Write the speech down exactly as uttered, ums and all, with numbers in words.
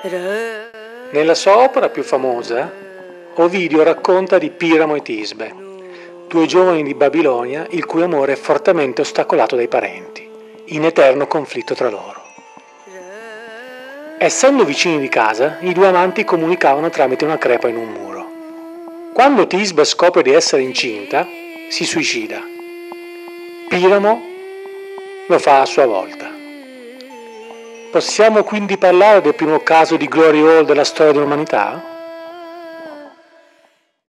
Nella sua opera più famosa, Ovidio racconta di Piramo e Tisbe, due giovani di Babilonia il cui amore è fortemente ostacolato dai parenti, in eterno conflitto tra loro. Essendo vicini di casa, i due amanti comunicavano tramite una crepa in un muro. Quando Tisbe scopre di essere incinta, si suicida. Piramo lo fa a sua volta. Possiamo quindi parlare del primo caso di glory hole della storia dell'umanità?